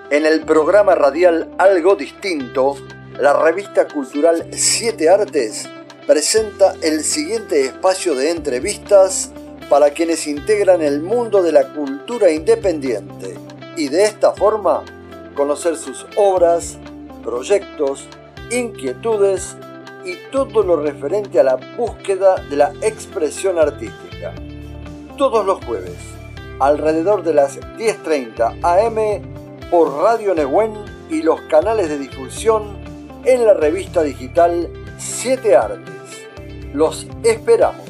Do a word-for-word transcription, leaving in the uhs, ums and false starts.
En el programa radial Algo Distinto, la revista cultural Siete Artes presenta el siguiente espacio de entrevistas para quienes integran el mundo de la cultura independiente y de esta forma conocer sus obras, proyectos, inquietudes y todo lo referente a la búsqueda de la expresión artística. Todos los jueves, alrededor de las diez treinta a eme por Radio Nehuen y los canales de difusión en la revista digital Siete Artes. Los esperamos.